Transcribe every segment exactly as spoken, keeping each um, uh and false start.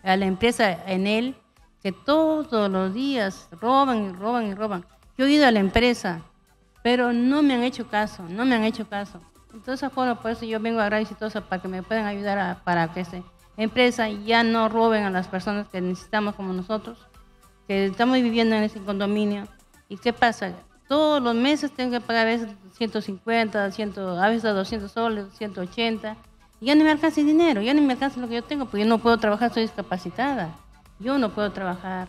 a la empresa en él, que todos los días roban y roban y roban. Yo he ido a la empresa, pero no me han hecho caso, no me han hecho caso. Entonces, bueno, por eso yo vengo agradecida para que me puedan ayudar a, para que esta empresa ya no roben a las personas que necesitamos como nosotros, que estamos viviendo en ese condominio. ¿Y qué pasa? Todos los meses tengo que pagar a veces ciento cincuenta, cien, a veces doscientos soles, ciento ochenta. Y ya no me alcanza el dinero, ya no me alcanza lo que yo tengo, porque yo no puedo trabajar, soy discapacitada. Yo no puedo trabajar.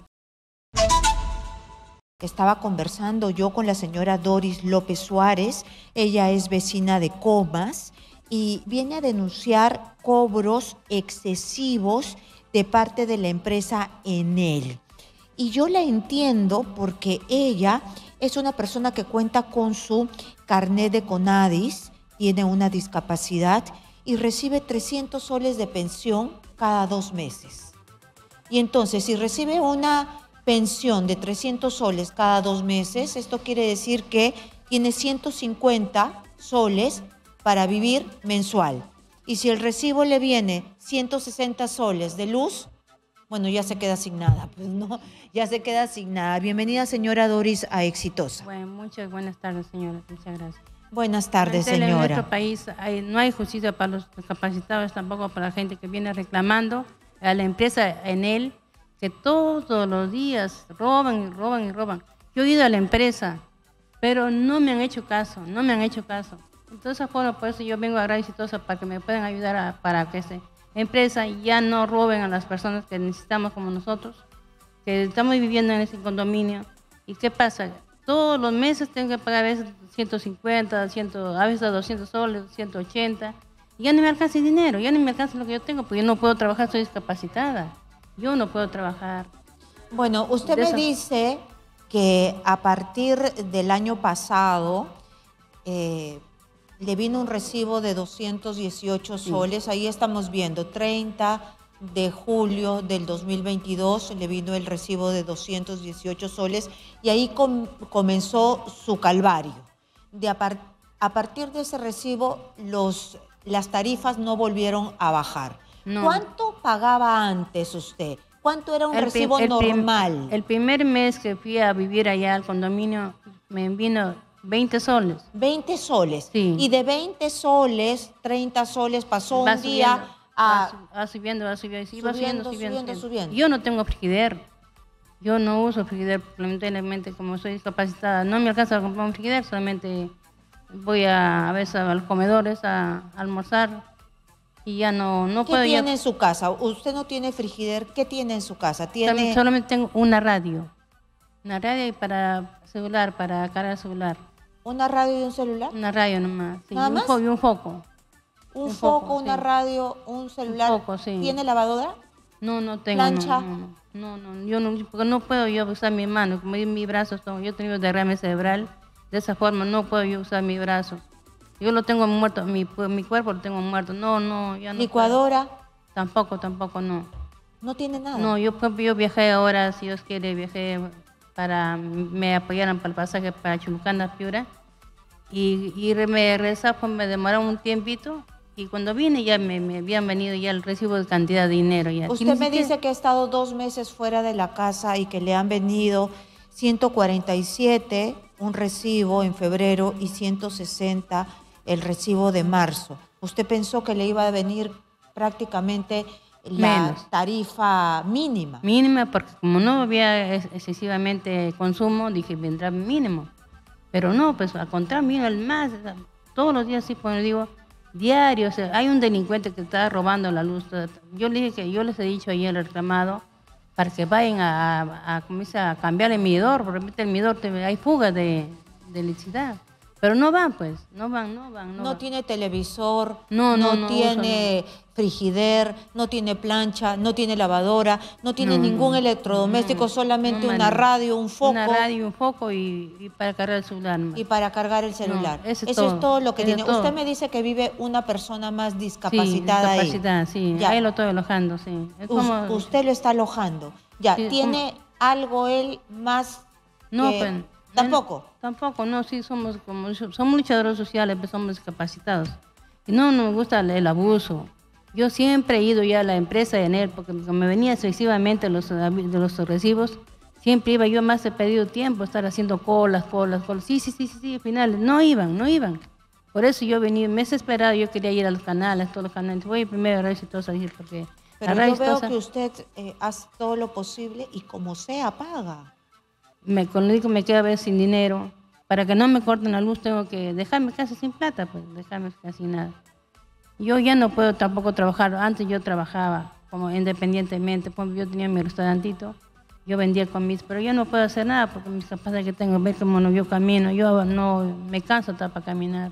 Estaba conversando yo con la señora Doris López Suárez, ella es vecina de Comas y viene a denunciar cobros excesivos de parte de la empresa Enel. Y yo la entiendo porque ella es una persona que cuenta con su carnet de CONADIS, tiene una discapacidad y recibe trescientos soles de pensión cada dos meses. Y entonces, si recibe una pensión de trescientos soles cada dos meses, esto quiere decir que tiene ciento cincuenta soles para vivir mensual. Y si el recibo le viene ciento sesenta soles de luz, bueno, ya se queda sin nada, pues no, ya se queda sin nada. Bienvenida, señora Doris, a Exitosa. Bueno, muchas buenas tardes, señora. Muchas gracias. Buenas tardes, señora. En nuestro país hay, no hay justicia para los discapacitados, tampoco para la gente que viene reclamando a la empresa Enel, que todos los días roban y roban y roban. Yo he ido a la empresa, pero no me han hecho caso, no me han hecho caso. Entonces, bueno, por eso yo vengo agradecida para que me puedan ayudar a, para que esta empresa ya no roben a las personas que necesitamos como nosotros, que estamos viviendo en ese condominio. ¿Y qué pasa? Todos los meses tengo que pagar a veces ciento cincuenta, cien, a veces doscientos soles, ciento ochenta. Y ya no me alcanza el dinero, ya no me alcanza lo que yo tengo, porque yo no puedo trabajar, soy discapacitada. Yo no puedo trabajar. Bueno, usted me dice que a partir del año pasado eh, le vino un recibo de doscientos dieciocho soles. Sí. Ahí estamos viendo, treinta de julio del dos mil veintidós le vino el recibo de doscientos dieciocho soles y ahí com comenzó su calvario. De a, par a partir de ese recibo, los, las tarifas no volvieron a bajar. No. ¿Cuánto pagaba antes usted? ¿Cuánto era un el recibo el normal? Prim, el primer mes que fui a vivir allá al condominio me vino veinte soles. veinte soles. Sí. Y de veinte soles, treinta soles pasó va un subiendo, día a... Va subiendo, va subiendo, sí, subiendo, va subiendo, subiendo, subiendo, subiendo, subiendo. Yo no tengo frigider. Yo no uso frigider, lamentablemente, como soy discapacitada. No me alcanza a comprar un frigider, solamente voy a, a veces a los comedores a, a almorzar. Y ya no, no ¿Qué puedo. tiene Ya... en su casa? Usted no tiene frigider. ¿Qué tiene en su casa? ¿Tiene... Solamente tengo una radio. Una radio y para celular, para cargar el celular. ¿Una radio y un celular? Una radio nomás. Sí. ¿Nada y un más? Fo y un foco. Un, un foco, foco, una sí. radio, un celular. Un foco, sí. ¿Tiene lavadora? No, no tengo. ¿Plancha? No, no, no, no, yo no, porque no puedo yo usar mi mano, como mi brazo, yo he tenido derrame cerebral, de esa forma no puedo yo usar mi brazo. Yo lo tengo muerto, mi, mi cuerpo lo tengo muerto. No, no, ya no. ¿Licuadora? Puedo. Tampoco, tampoco, no. ¿No tiene nada? No, yo, yo viajé ahora, si Dios quiere, viajé para, me apoyaron para el pasaje para Chulucana, Piura. Y, y me regresaba, pues me demoraron un tiempito. Y cuando vine ya me, me habían venido ya el recibo de cantidad de dinero. Ya. Usted me dice que ha estado dos meses fuera de la casa y que le han venido ciento cuarenta y siete, un recibo en febrero, y ciento sesenta el recibo de marzo. ¿Usted pensó que le iba a venir prácticamente la Menos. tarifa mínima? Mínima, porque como no había excesivamente consumo, dije, vendrá mínimo. Pero no, pues al contrario, vino el más. Todos los días, sí, pues digo, diario. O sea, hay un delincuente que está robando la luz. Yo le dije que yo les he dicho ayer el reclamado para que vayan a, a, a, a cambiar el medidor, porque el medidor hay fuga de, de electricidad. Pero no van, pues, no van, no van. No, no van. tiene televisor, no, no, no, no tiene uso, no. frigider, no tiene plancha, no tiene lavadora, no tiene no, ningún no, electrodoméstico, no, solamente no, una radio, un foco. Una radio, un foco y, y para cargar el celular. Y para cargar el celular. No, eso es Eso todo, es todo lo que eso tiene. es todo. Usted me dice que vive una persona más discapacitada, sí, discapacitada ahí. Sí, ya. ahí lo estoy alojando, sí. Es como... Usted lo está alojando. Ya, sí, ¿tiene como... algo él más? No, que... pues... ¿Tampoco? No, tampoco, no, sí, somos como somos luchadores sociales, pues somos discapacitados. Y no nos gusta el, el abuso. Yo siempre he ido ya a la empresa de Enel, porque como me venía sucesivamente los, de los recibos, siempre iba, yo más he pedido tiempo, estar haciendo colas, colas, colas. Sí, sí, sí, sí, sí, al final no iban, no iban. Por eso yo venía, me he esperado, yo quería ir a los canales, todos los canales. Voy primero a Radio Exitosa, porque Pero la Radio yo veo Exitosa, que usted eh, hace todo lo posible y como sea, paga. me, cuando digo me quedo a ver sin dinero, para que no me corten la luz tengo que dejarme casi sin plata, pues dejarme casi nada. Yo ya no puedo tampoco trabajar, antes yo trabajaba como independientemente, pues yo tenía mi restaurantito, yo vendía comidas, pero yo no puedo hacer nada porque mis capacidades que tengo, ver cómo no, yo camino, yo no me canso hasta para caminar.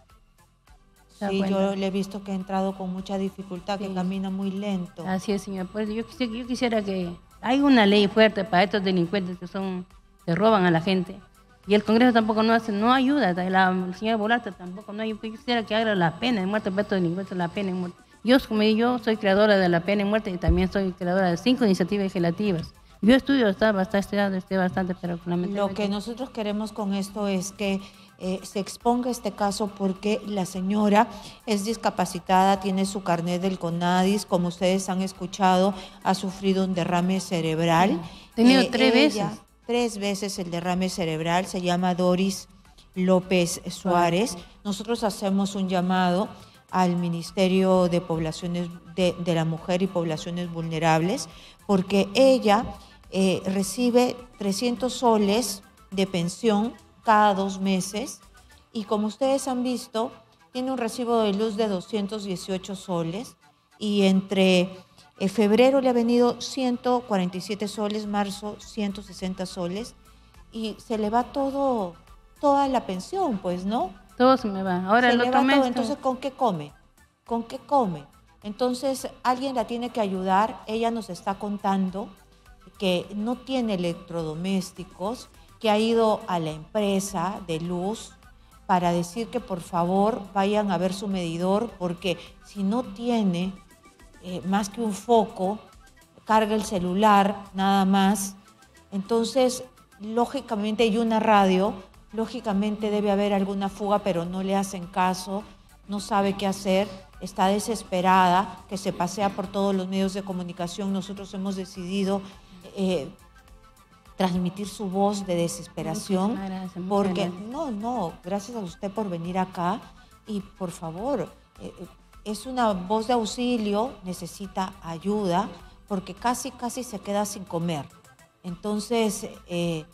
Sí, yo le he visto que ha entrado con mucha dificultad, sí, que camina muy lento. Así es, señor. Pues yo, quisiera, yo quisiera que hay una ley fuerte para estos delincuentes que son que roban a la gente. Y el Congreso tampoco no hace, no ayuda. La señora Bolata tampoco no ayuda. Yo quisiera que haga la pena de muerte para estos delincuentes, la pena de muerte. Yo, como yo soy creadora de la pena de muerte y también soy creadora de cinco iniciativas legislativas. Yo estudio, estaba bastante estudiado, estoy bastante, pero lo que nosotros queremos con esto es que eh, se exponga este caso porque la señora es discapacitada, tiene su carnet del CONADIS, como ustedes han escuchado, ha sufrido un derrame cerebral. Sí. He tenido eh, tres ella, veces. Tres veces el derrame cerebral, se llama Doris López Suárez. Nosotros hacemos un llamado al Ministerio de Poblaciones de, de la Mujer y Poblaciones Vulnerables, porque ella eh, recibe trescientos soles de pensión cada dos meses y como ustedes han visto, tiene un recibo de luz de doscientos dieciocho soles y entre eh, febrero le ha venido ciento cuarenta y siete soles, marzo ciento sesenta soles y se le va todo, toda la pensión, pues, ¿no? Todo se me va. Ahora se el le otro va mes. Todo. Entonces, ¿con qué come? ¿Con qué come? Entonces, alguien la tiene que ayudar. Ella nos está contando que no tiene electrodomésticos, que ha ido a la empresa de luz para decir que por favor vayan a ver su medidor, porque si no tiene eh, más que un foco, carga el celular nada más. Entonces, lógicamente, hay una radio, lógicamente debe haber alguna fuga, pero no le hacen caso, no sabe qué hacer, está desesperada, que se pasea por todos los medios de comunicación. Nosotros hemos decidido eh, transmitir su voz de desesperación, gracias, porque gracias. no, no, gracias a usted por venir acá y por favor, eh, es una voz de auxilio, necesita ayuda, porque casi, casi se queda sin comer. Entonces, eh,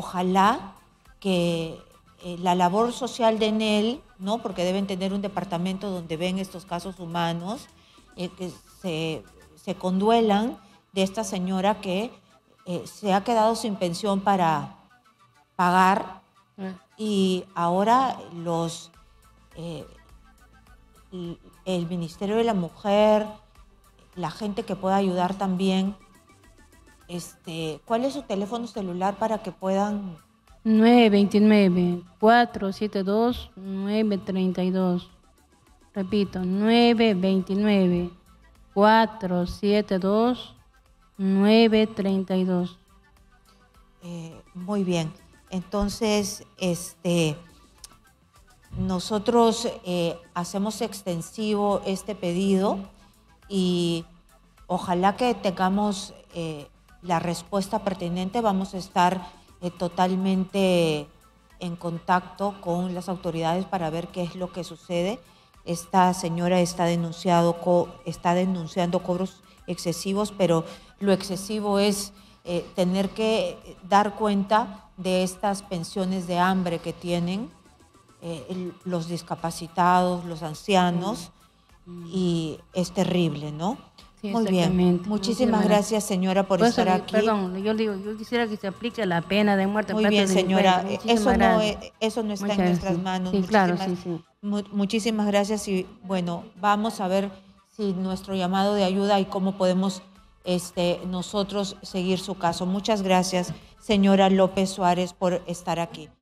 ojalá que eh, la labor social de Enel, ¿no? Porque deben tener un departamento donde ven estos casos humanos, eh, que se, se conduelan de esta señora que eh, se ha quedado sin pensión para pagar y ahora los eh, el Ministerio de la Mujer, la gente que pueda ayudar también. Este, ¿cuál es su teléfono celular para que puedan? nueve dos nueve, cuatro siete dos, nueve tres dos. Repito, nueve dos nueve, cuatro siete dos, nueve tres dos. Eh, muy bien. Entonces, este, nosotros eh, hacemos extensivo este pedido y ojalá que tengamos eh, la respuesta pertinente. Vamos a estar eh, totalmente en contacto con las autoridades para ver qué es lo que sucede. Esta señora está, denunciado, co está denunciando cobros excesivos, pero lo excesivo es eh, tener que dar cuenta de estas pensiones de hambre que tienen eh, el, los discapacitados, los ancianos, mm. y es terrible, ¿no? Sí, muy bien. Muchísimas gracias, señora, por, por estar eso, aquí. Perdón, yo digo, yo quisiera que se aplique la pena de muerte. Muy bien, señora. Eso no, es, eso no está Muchas en nuestras sí. manos. Sí, muchísimas, claro, sí, sí. Mu muchísimas gracias y bueno, vamos a ver si nuestro llamado de ayuda y cómo podemos este, nosotros seguir su caso. Muchas gracias, señora López Suárez, por estar aquí.